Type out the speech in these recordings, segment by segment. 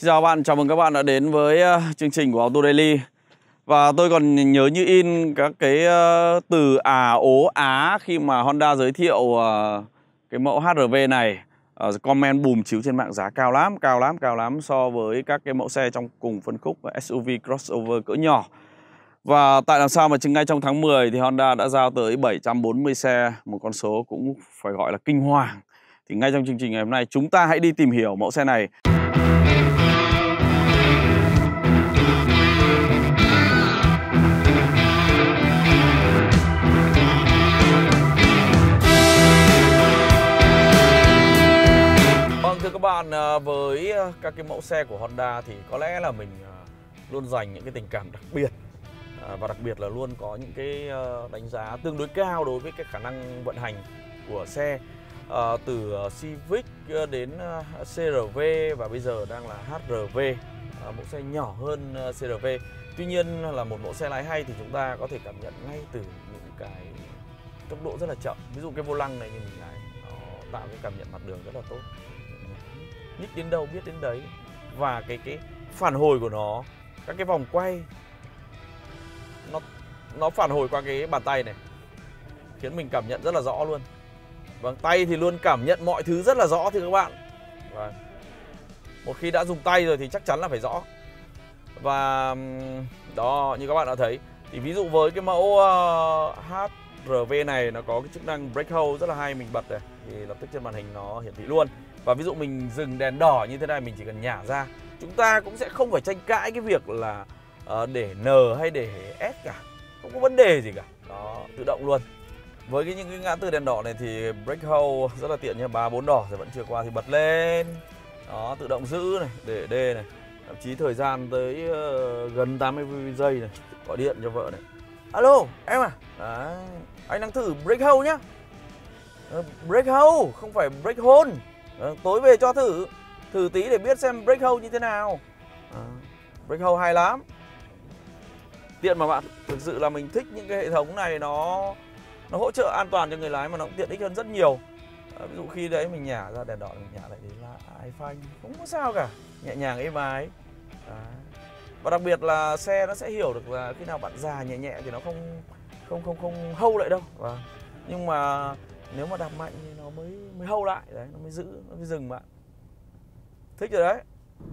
Xin chào bạn, chào mừng các bạn đã đến với chương trình của Auto Daily. Và tôi còn nhớ như in các cái từ ố á khi mà Honda giới thiệu cái mẫu HR-V này. Comment bùm chiếu trên mạng giá cao lắm so với các cái mẫu xe trong cùng phân khúc SUV crossover cỡ nhỏ. Và tại làm sao mà ngay trong tháng 10 thì Honda đã giao tới 740 xe, một con số cũng phải gọi là kinh hoàng. Thì ngay trong chương trình ngày hôm nay chúng ta hãy đi tìm hiểu mẫu xe này. Thưa các bạn, với các cái mẫu xe của Honda thì có lẽ là mình luôn dành những cái tình cảm đặc biệt và đặc biệt là luôn có những cái đánh giá tương đối cao đối với cái khả năng vận hành của xe, từ Civic đến CR-V và bây giờ đang là HR-V, mẫu xe nhỏ hơn CR-V. Tuy nhiên là một mẫu xe lái hay thì chúng ta có thể cảm nhận ngay từ những cái tốc độ rất là chậm. Ví dụ cái vô lăng này như mình lái nó tạo cái cảm nhận mặt đường rất là tốt, nhích đến đâu biết đến đấy. Và cái phản hồi của nó, các cái vòng quay nó phản hồi qua cái bàn tay này khiến mình cảm nhận rất là rõ luôn. Vâng, tay thì luôn cảm nhận mọi thứ rất là rõ thưa các bạn. Và một khi đã dùng tay rồi thì chắc chắn là phải rõ. Và đó, như các bạn đã thấy thì ví dụ với cái mẫu HR-V này nó có cái chức năng brake hold rất là hay, mình bật này thì lập tức trên màn hình nó hiển thị luôn. Và ví dụ mình dừng đèn đỏ như thế này, mình chỉ cần nhả ra, chúng ta cũng sẽ không phải tranh cãi cái việc là để N hay để S cả, không có vấn đề gì cả. Đó, tự động luôn. Với những cái ngã tư đèn đỏ này thì brake hold rất là tiện nha, 3-4 đỏ rồi vẫn chưa qua thì bật lên. Đó, tự động giữ này, để D này, thậm chí thời gian tới gần 80 giây này, gọi điện cho vợ này. Alo, em à? Đấy, anh đang thử brake hold nhá. Brake hold, không phải brake hold. Tối về cho thử tí để biết xem brake hold như thế nào. Brake hold hay lắm, tiện mà bạn. Thực sự là mình thích những cái hệ thống này, nó hỗ trợ an toàn cho người lái mà nó cũng tiện ích hơn rất nhiều. Ví dụ khi đấy mình nhả ra đèn đỏ, mình nhả lại đến là ai phanh, không có sao cả, nhẹ nhàng êm ái. Và đặc biệt là xe nó sẽ hiểu được là khi nào bạn già nhẹ nhẹ thì nó không hold lại đâu. Nhưng mà nếu mà đạp mạnh thì nó mới hold lại đấy, nó mới giữ, nó mới dừng bạn. Thích rồi đấy.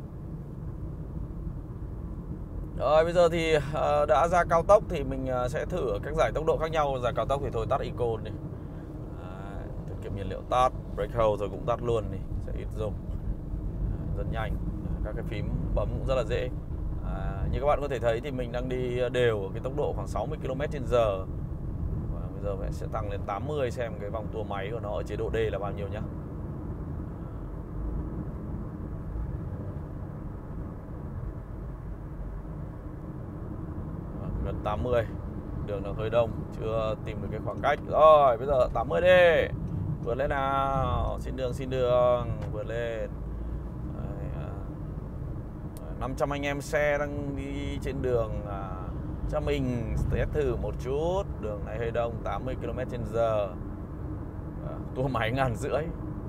Rồi bây giờ thì đã ra cao tốc thì mình sẽ thử ở các giải tốc độ khác nhau. Giải cao tốc thì thôi tắt Econ đi, tiết kiệm nhiên liệu, tắt brake hold rồi cũng tắt luôn đi, sẽ ít dùng, rất nhanh. Các cái phím bấm cũng rất là dễ. Như các bạn có thể thấy thì mình đang đi đều ở cái tốc độ khoảng 60 km/h. Và bây giờ mình sẽ tăng lên 80 xem cái vòng tua máy của nó ở chế độ D là bao nhiêu nhá. Gần 80, đường nó hơi đông, chưa tìm được cái khoảng cách. Rồi bây giờ 80 đi, vượt lên nào, xin đường, vượt lên. 500 anh em xe đang đi trên đường, cho mình test thử một chút. Đường này hơi đông, 80 km/h, tua máy 1.500.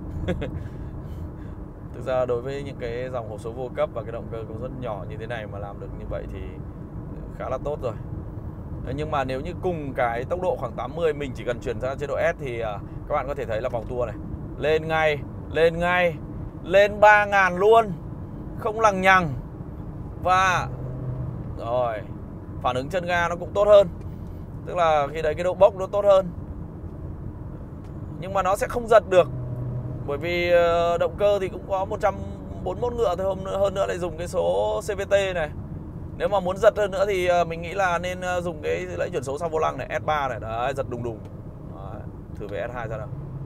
Thực ra đối với những cái dòng hộp số vô cấp và cái động cơ công suất nhỏ như thế này mà làm được như vậy thì khá là tốt rồi. Nhưng mà nếu như cùng cái tốc độ khoảng 80 mình chỉ cần chuyển sang chế độ S thì các bạn có thể thấy là vòng tua này lên ngay, lên 3.000 luôn, không lằng nhằng. Và rồi phản ứng chân ga nó cũng tốt hơn, tức là khi đấy cái độ bốc nó tốt hơn. Nhưng mà nó sẽ không giật được, bởi vì động cơ thì cũng có 141 ngựa thôi, hơn nữa lại dùng cái số CVT này. Nếu mà muốn giật hơn nữa thì mình nghĩ là nên dùng cái lẫy chuyển số sau vô lăng này, S3 này, đấy, giật đùng. Đấy, thử về S2 ra nào.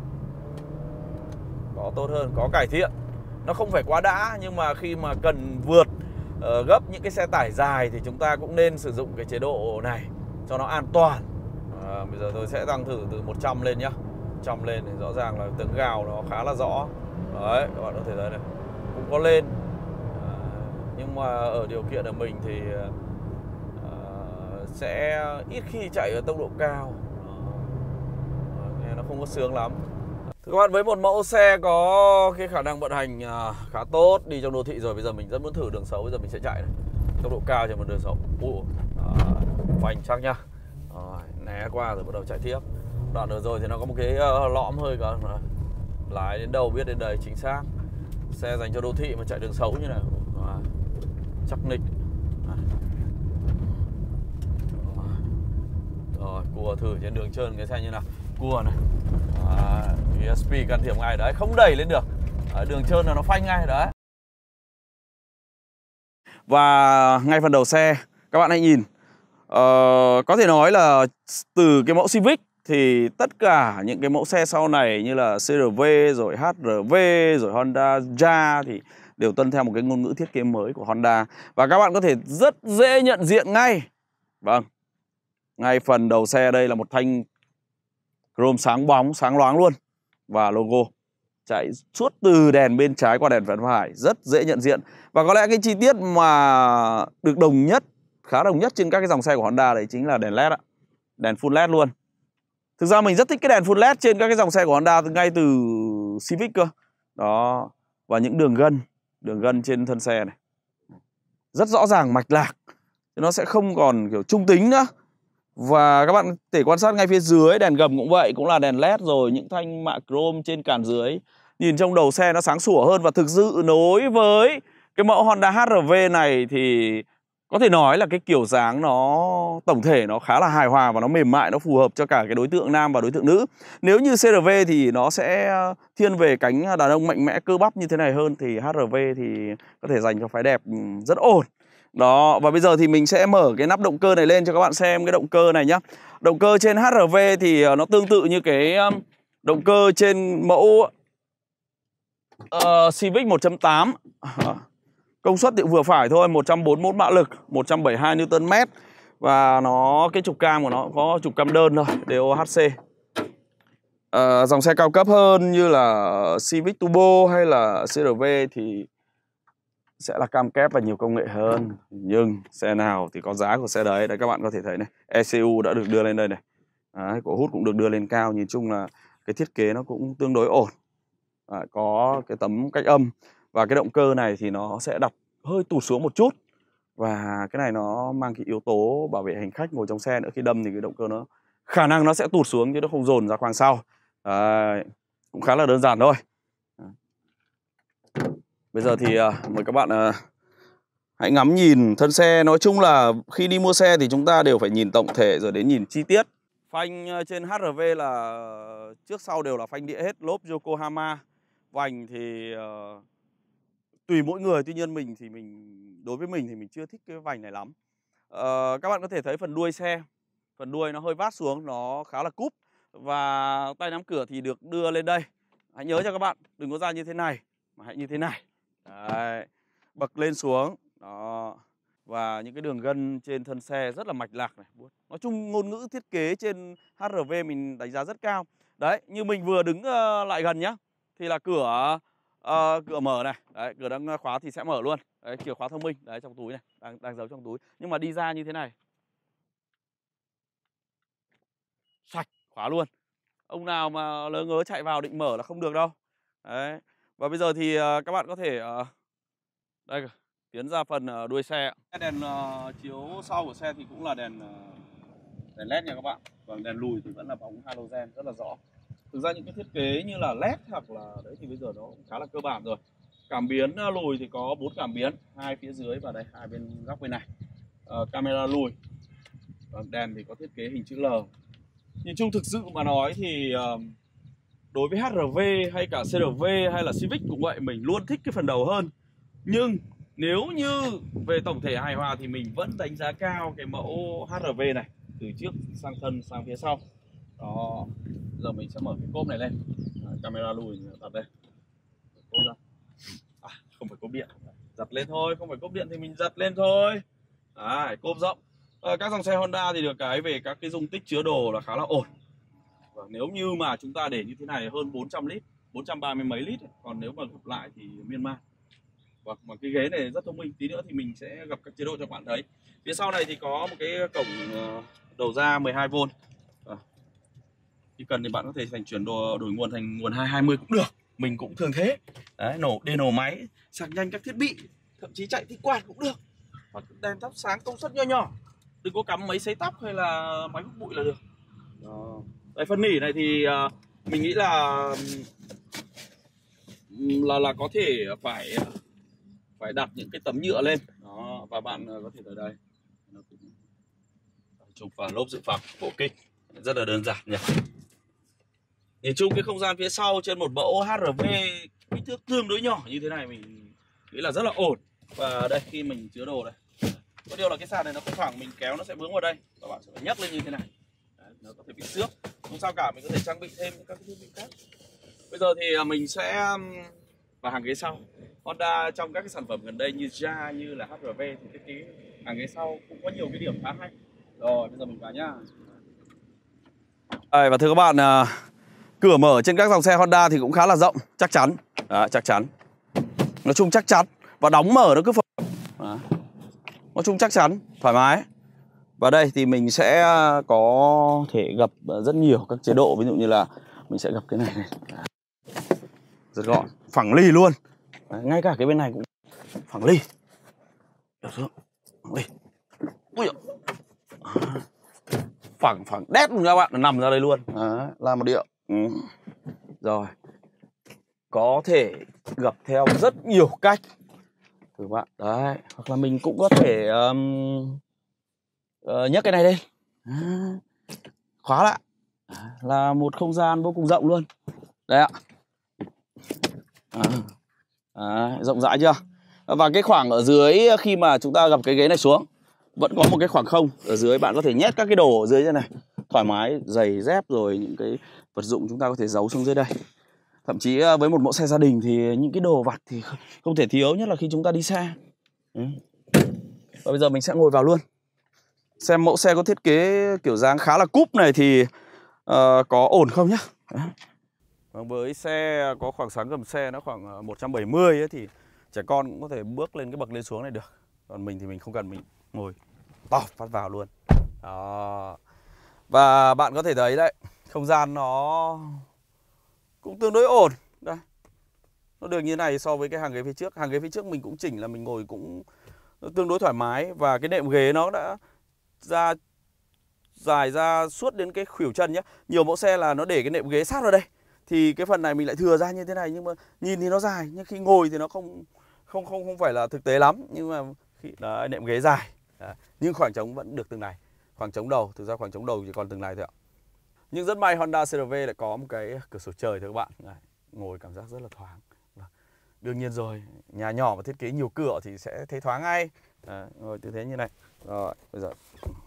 Có tốt hơn, có cải thiện. Nó không phải quá đã, nhưng mà khi mà cần vượt gấp những cái xe tải dài thì chúng ta cũng nên sử dụng cái chế độ này cho nó an toàn. Bây giờ tôi sẽ tăng thử từ 100 lên nhá. 100 lên thì rõ ràng là tiếng gào nó khá là rõ. Đấy, các bạn có thể thấy này, cũng có lên. Nhưng mà ở điều kiện ở mình thì sẽ ít khi chạy ở tốc độ cao, nghe nó không có sướng lắm. Thưa các bạn, với một mẫu xe có cái khả năng vận hành khá tốt, đi trong đô thị rồi, bây giờ mình rất muốn thử đường xấu, bây giờ mình sẽ chạy này. Tốc độ cao trên một đường xấu. Phanh chắc nhá. Né qua rồi bắt đầu chạy tiếp. Đoạn vừa rồi thì nó có một cái lõm hơi cả. Lái đến đâu biết đến đấy chính xác. Xe dành cho đô thị mà chạy đường xấu như này. Chắc nịch. Rồi, cua thử trên đường trơn cái xe như nào. Cua này. ESP can thiệp ngay đấy, không đẩy lên được. Đường trơn là nó phanh ngay đấy. Và ngay phần đầu xe các bạn hãy nhìn, có thể nói là từ cái mẫu Civic thì tất cả những cái mẫu xe sau này như là CR-V rồi HR-V rồi Honda Jazz thì đều tuân theo một cái ngôn ngữ thiết kế mới của Honda. Và các bạn có thể rất dễ nhận diện ngay. Vâng, ngay phần đầu xe đây là một thanh chrome sáng bóng, sáng loáng luôn. Và logo chạy suốt từ đèn bên trái qua đèn bên phải, rất dễ nhận diện. Và có lẽ cái chi tiết mà được đồng nhất, khá đồng nhất trên các cái dòng xe của Honda đấy chính là đèn LED ạ. Đèn full LED luôn. Thực ra mình rất thích cái đèn full LED trên các cái dòng xe của Honda ngay từ Civic cơ. Đó. Và những đường gân trên thân xe này rất rõ ràng, mạch lạc. Nó sẽ không còn kiểu trung tính nữa. Và các bạn có thể quan sát ngay phía dưới, đèn gầm cũng vậy, cũng là đèn LED rồi, những thanh mạ chrome trên cản dưới. Nhìn trong đầu xe nó sáng sủa hơn. Và thực sự nối với cái mẫu Honda HR-V này thì có thể nói là cái kiểu dáng nó tổng thể nó khá là hài hòa và nó mềm mại, nó phù hợp cho cả cái đối tượng nam và đối tượng nữ. Nếu như CR-V thì nó sẽ thiên về cánh đàn ông mạnh mẽ cơ bắp như thế này hơn, thì HR-V thì có thể dành cho phái đẹp rất ổn. Đó, và bây giờ thì mình sẽ mở cái nắp động cơ này lên cho các bạn xem cái động cơ này nhá. Động cơ trên HR-V thì nó tương tự như cái động cơ trên mẫu Civic 1.8. Công suất thì vừa phải thôi, 141 mã lực, 172 Nm. Và nó cái trục cam của nó có trục cam đơn thôi, DOHC. Dòng xe cao cấp hơn như là Civic Turbo hay là CR-V thì sẽ là cam kép và nhiều công nghệ hơn. Nhưng xe nào thì có giá của xe đấy. Đấy các bạn có thể thấy này, ECU đã được đưa lên đây này. Đấy, cổ hút cũng được đưa lên cao. Nhìn chung là cái thiết kế nó cũng tương đối ổn. Có cái tấm cách âm. Và cái động cơ này thì nó sẽ đặt hơi tụt xuống một chút. Và cái này nó mang cái yếu tố bảo vệ hành khách ngồi trong xe nữa. Khi đâm thì cái động cơ nó khả năng nó sẽ tụt xuống chứ nó không dồn ra khoang sau. Đấy, cũng khá là đơn giản thôi. Bây giờ thì mời các bạn hãy ngắm nhìn thân xe. Nói chung là khi đi mua xe thì chúng ta đều phải nhìn tổng thể rồi đến nhìn chi tiết. Phanh trên HR-V là trước sau đều là phanh đĩa hết, lốp Yokohama. Vành thì tùy mỗi người, tuy nhiên đối với mình thì mình chưa thích cái vành này lắm. Các bạn có thể thấy phần đuôi xe, phần đuôi nó hơi vát xuống, nó khá là cúp. Và tay nắm cửa thì được đưa lên đây. Hãy nhớ cho các bạn, đừng có ra như thế này mà hãy như thế này. Đấy, bật lên xuống. Đó. Và những cái đường gân trên thân xe rất là mạch lạc này. Nói chung ngôn ngữ thiết kế trên HR-V mình đánh giá rất cao. Đấy, như mình vừa đứng lại gần nhá, thì là cửa mở này. Đấy, cửa đang khóa thì sẽ mở luôn. Đấy, chìa khóa thông minh. Đấy, trong túi này, đang giấu trong túi. Nhưng mà đi ra như thế này, sạch, khóa luôn. Ông nào mà lỡ ngớ chạy vào định mở là không được đâu. Đấy. Và bây giờ thì các bạn có thể đây, tiến ra phần đuôi xe. Đèn chiếu sau của xe thì cũng là đèn LED nha các bạn. Còn đèn lùi thì vẫn là bóng halogen rất là rõ. Thực ra những cái thiết kế như là LED hoặc là đấy thì bây giờ nó cũng khá là cơ bản rồi. Cảm biến lùi thì có 4 cảm biến, 2 phía dưới và đây 2 bên góc bên này. Camera lùi. Đèn thì có thiết kế hình chữ L. Nhìn chung thực sự mà nói thì đối với HR-V hay cả CR-V hay là Civic cũng vậy, mình luôn thích cái phần đầu hơn. Nhưng nếu như về tổng thể hài hòa thì mình vẫn đánh giá cao cái mẫu HR-V này, từ trước sang thân sang phía sau. Đó. Giờ mình sẽ mở cái cốp này lên. Camera lùi đặt đây. Cốp ra. Không phải cốp điện. Giật lên thôi, không phải cốp điện thì mình giật lên thôi. Đấy, cốp rộng. Các dòng xe Honda thì được cái về các cái dung tích chứa đồ là khá là ổn. Và nếu như mà chúng ta để như thế này hơn 400 lít, 430 mấy lít. Còn nếu mà gập lại thì miên man. Vâng, mà cái ghế này rất thông minh. Tí nữa thì mình sẽ gặp các chế độ cho các bạn thấy. Phía sau này thì có một cái cổng đầu ra 12V. Khi cần thì bạn có thể đổi nguồn thành nguồn 220 cũng được. Mình cũng thường thế. Đấy, nổ máy, sạc nhanh các thiết bị, thậm chí chạy thích quạt cũng được. Hoặc đèn thắp sáng công suất nho nhỏ. Đừng có cắm máy sấy tóc hay là máy hút bụi là được. Đó. Đây, phân nỉ này thì mình nghĩ là có thể phải đặt những cái tấm nhựa lên. Đó, và bạn có thể ở đây chụp vào lốp dự phòng bộ kích, rất là đơn giản nhỉ. Nhìn chung cái không gian phía sau trên một mẫu HRV kích thước tương đối nhỏ như thế này mình nghĩ là rất là ổn. Và đây, khi mình chứa đồ đây, có điều là cái sàn này nó không phẳng, mình kéo nó sẽ vướng vào đây và bạn sẽ phải nhấc lên như thế này. Đấy, nó có thể bị xước, không sao cả, mình có thể trang bị thêm các cái thiết bị khác. Bây giờ thì mình sẽ vào hàng ghế sau. Honda trong các cái sản phẩm gần đây như Ja, như là HRV thì thiết kế hàng ghế sau cũng có nhiều cái điểm khá hay. Rồi, bây giờ mình vào nhá. Và thưa các bạn, cửa mở trên các dòng xe Honda thì cũng khá là rộng, chắc chắn. Đó, chắc chắn. Nói chung chắc chắn. Và đóng mở nó cứ phập. Nói chung chắc chắn, thoải mái. Và đây thì mình sẽ có thể gập rất nhiều các chế độ. Ví dụ như là mình sẽ gập cái này này. Rất gọn, phẳng lì luôn. Đấy, ngay cả cái bên này cũng phẳng lì. Phẳng lì. Ui dồi. Phẳng đét luôn các bạn, nó nằm ra đây luôn. Đấy, là một điệu. Rồi, có thể gập theo rất nhiều cách thưa bạn. Đấy, hoặc là mình cũng có thể nhấc cái này lên, khóa lại, là một không gian vô cùng rộng luôn. Đấy ạ. Rộng rãi chưa? Và cái khoảng ở dưới khi mà chúng ta gập cái ghế này xuống vẫn có một cái khoảng không ở dưới, bạn có thể nhét các cái đồ ở dưới như này thoải mái, giày dép rồi những cái vật dụng chúng ta có thể giấu xuống dưới đây. Thậm chí với một mẫu xe gia đình thì những cái đồ vặt thì không thể thiếu, nhất là khi chúng ta đi xa. Và bây giờ mình sẽ ngồi vào luôn, xem mẫu xe có thiết kế kiểu dáng khá là cúp này thì có ổn không nhá. Với xe có khoảng sáng gầm xe nó khoảng 170 ấy, thì trẻ con cũng có thể bước lên cái bậc lên xuống này được. Còn mình thì mình không cần, mình ngồi to phát vào luôn. Đó. Và bạn có thể thấy đấy, không gian nó cũng tương đối ổn. Đây, nó được như này so với cái hàng ghế phía trước. Hàng ghế phía trước mình cũng chỉnh là mình ngồi cũng tương đối thoải mái. Và cái nệm ghế nó đã dài ra suốt đến cái khuỷu chân nhé. Nhiều mẫu xe là nó để cái nệm ghế sát vào đây, thì cái phần này mình lại thừa ra như thế này. Nhưng mà nhìn thì nó dài, nhưng khi ngồi thì nó không phải là thực tế lắm. Nhưng mà đấy, nệm ghế dài. Đấy. Nhưng khoảng trống vẫn được từng này. Khoảng trống đầu, thực ra khoảng trống đầu chỉ còn từng này thôi ạ. Nhưng rất may Honda CR-V lại có một cái cửa sổ trời thưa các bạn. Đấy, ngồi cảm giác rất là thoáng. Đương nhiên rồi, nhà nhỏ và thiết kế nhiều cửa thì sẽ thấy thoáng ngay. Đấy, ngồi tư thế như này. Rồi, bây giờ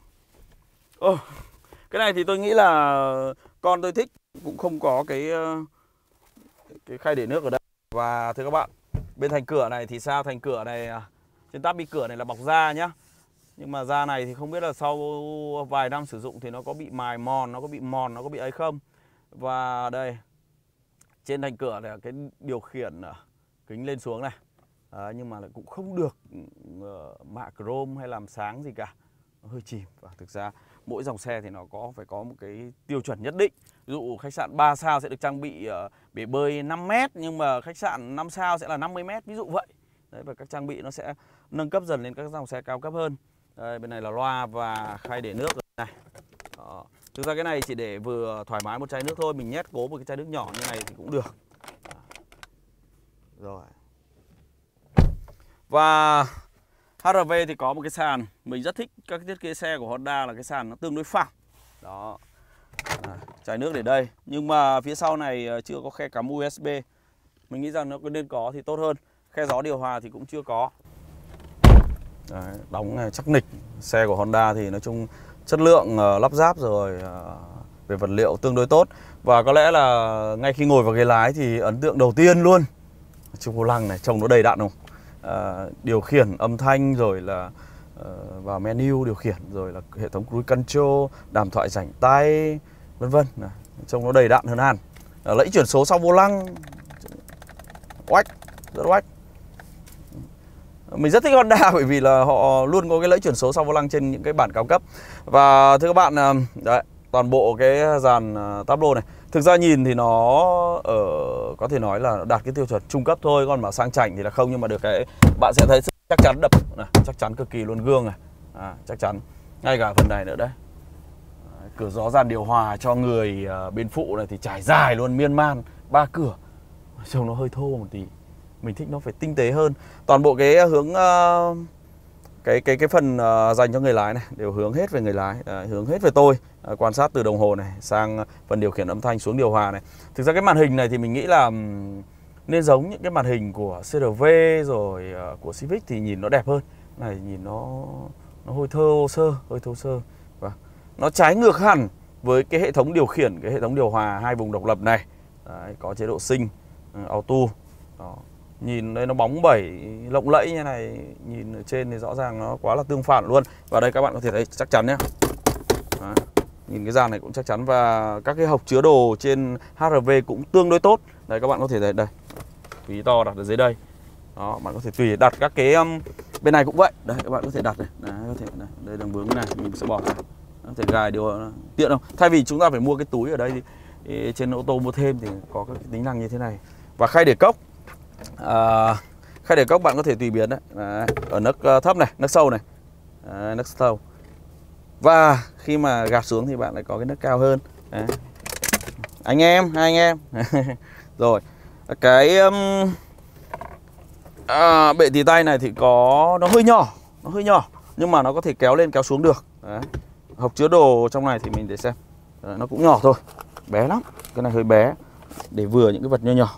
cái này thì tôi nghĩ là con tôi thích, cũng không có cái khay để nước ở đây. Và thưa các bạn, bên thành cửa này thì sao? Thành cửa này, trên táp bi cửa này là bọc da nhá. Nhưng mà da này thì không biết là sau vài năm sử dụng thì nó có bị mài mòn, nó có bị ấy không. Và đây, trên thành cửa này cái điều khiển kính lên xuống này. Nhưng mà lại cũng không được mạ chrome hay làm sáng gì cả, nó hơi chìm. Và thực ra mỗi dòng xe thì nó phải có một cái tiêu chuẩn nhất định. Ví dụ khách sạn 3 sao sẽ được trang bị bể bơi 5 mét, nhưng mà khách sạn 5 sao sẽ là 50 mét, ví dụ vậy. Đấy, và các trang bị nó sẽ nâng cấp dần lên các dòng xe cao cấp hơn. Đây, bên này là loa và khay để nước này. Đó. Thực ra cái này chỉ để vừa thoải mái một chai nước thôi, mình nhét cố một cái chai nước nhỏ như này thì cũng được. Rồi. Và HRV thì có một cái sàn, mình rất thích các thiết kế xe của Honda là cái sàn nó tương đối phẳng. Đó. Chai nước để đây, nhưng mà phía sau này chưa có khe cắm USB. Mình nghĩ rằng nó nên có thì tốt hơn. Khe gió điều hòa thì cũng chưa có. Đấy, đóng chắc nịch. Xe của Honda thì nói chung chất lượng lắp ráp rồi về vật liệu tương đối tốt. Và có lẽ là ngay khi ngồi vào ghế lái thì ấn tượng đầu tiên luôn, chiếc vô lăng này trông nó đầy đặn không? Điều khiển âm thanh rồi là vào menu điều khiển, rồi là hệ thống cruise control, đàm thoại rảnh tay, vân vân. Trông nó đầy đặn hơn hẳn. Lẫy chuyển số sau vô lăng oách, rất oách. Mình rất thích Honda bởi vì là họ luôn có cái lẫy chuyển số sau vô lăng trên những cái bản cao cấp. Và thưa các bạn, đấy, toàn bộ cái dàn tablo này. Thực ra nhìn thì nó có thể nói là đạt cái tiêu chuẩn trung cấp thôi, còn mà sang chảnh thì là không, nhưng mà được cái bạn sẽ thấy chắc chắn đập này, chắc chắn cực kỳ luôn, gương này, chắc chắn. Ngay cả phần này nữa đấy. Cửa gió dàn điều hòa cho người bên phụ này thì trải dài luôn, miên man, 3 cửa. Trông nó hơi thô một tí. Mình thích nó phải tinh tế hơn. Toàn bộ cái hướng cái phần dành cho người lái này đều hướng hết về người lái, hướng hết về tôi. Quan sát từ đồng hồ này sang phần điều khiển âm thanh xuống điều hòa này. Thực ra cái màn hình này thì mình nghĩ là nên giống những cái màn hình của CR-V rồi của Civic thì nhìn nó đẹp hơn. Này nhìn nó hơi thô sơ. Và nó trái ngược hẳn với cái hệ thống điều khiển, cái hệ thống điều hòa 2 vùng độc lập này. Đấy, có chế độ sinh, auto. Đó. Nhìn đây nó bóng bẩy, lộng lẫy như này, nhìn ở trên thì rõ ràng nó quá là tương phản luôn. Và đây các bạn có thể thấy chắc chắn nhé. Đấy. Nhìn cái dàn này cũng chắc chắn. Và các cái hộc chứa đồ trên HRV cũng tương đối tốt. Đây các bạn có thể thấy đây, ví to đặt ở dưới đây. Đó, bạn có thể tùy đặt các cái bên này cũng vậy. Đây các bạn có thể đặt này, đấy, có thể này, đây đường vướng này mình sẽ bỏ ra. Có thể gài điều tiện không? Thay vì chúng ta phải mua cái túi ở đây thì trên ô tô mua thêm thì có các tính năng như thế này. Và khay để cốc. Khay để cốc bạn có thể tùy biến đấy. Ở nấc thấp này, nấc sâu này. Nấc sâu. Và khi mà gạt xuống thì bạn lại có cái nấc cao hơn. Đấy. Hai anh em. Rồi, cái bệ tì tay này thì nó hơi nhỏ, nhưng mà nó có thể kéo lên kéo xuống được. Đấy. Hộc chứa đồ trong này thì mình để xem. Đấy, nó cũng nhỏ thôi, bé lắm. Cái này hơi bé, để vừa những cái vật nhỏ.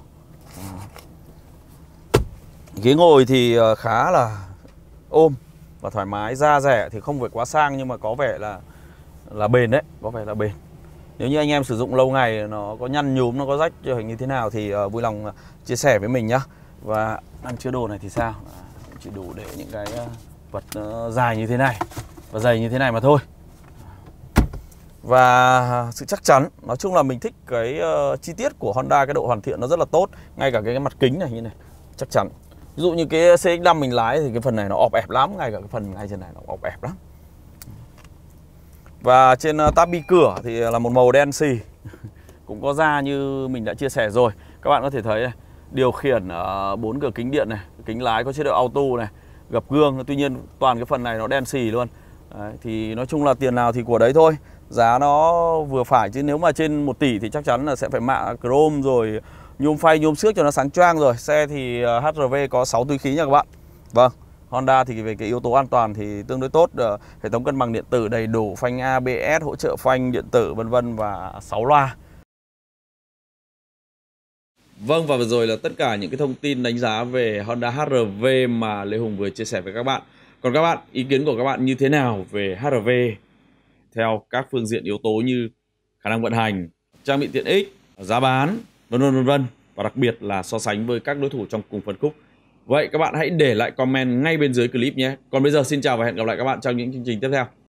Ghế ngồi thì khá là ôm và thoải mái, da rẻ thì không phải quá sang nhưng mà có vẻ là bền đấy, có vẻ là bền. Nếu như anh em sử dụng lâu ngày nó có nhăn nhúm, nó có rách hình như thế nào thì vui lòng chia sẻ với mình nhá. Và ngăn chứa đồ này thì sao? Chỉ đủ để những cái vật dài như thế này và dày như thế này mà thôi. Và sự chắc chắn, nói chung là mình thích cái chi tiết của Honda, cái độ hoàn thiện nó rất là tốt. Ngay cả cái mặt kính này như này, chắc chắn. Ví dụ như cái CX-5 mình lái thì cái phần này nó ọp ẹp lắm, ngay cả cái phần ngay trên này nó ọp ẹp lắm. Và trên tab bi cửa thì là một màu đen xì, cũng có da như mình đã chia sẻ rồi. Các bạn có thể thấy này, điều khiển 4 cửa kính điện này, kính lái có chế độ auto này, gập gương. Tuy nhiên toàn cái phần này nó đen xì luôn. Đấy, thì nói chung là tiền nào thì của đấy thôi. Giá nó vừa phải, chứ nếu mà trên 1 tỷ thì chắc chắn là sẽ phải mạ chrome rồi nhôm phay, nhôm xước cho nó sáng choang rồi. Xe thì HRV có 6 túi khí nha các bạn. Vâng, Honda thì về cái yếu tố an toàn thì tương đối tốt. Hệ thống cân bằng điện tử đầy đủ, phanh ABS, hỗ trợ phanh điện tử vân vân và 6 loa. Vâng, và vừa rồi là tất cả những cái thông tin đánh giá về Honda HRV mà Lê Hùng vừa chia sẻ với các bạn. Còn các bạn, ý kiến của các bạn như thế nào về HRV theo các phương diện yếu tố như khả năng vận hành, trang bị tiện ích, giá bán, vân vân, và đặc biệt là so sánh với các đối thủ trong cùng phân khúc. Vậy các bạn hãy để lại comment ngay bên dưới clip nhé. Còn bây giờ xin chào và hẹn gặp lại các bạn trong những chương trình tiếp theo.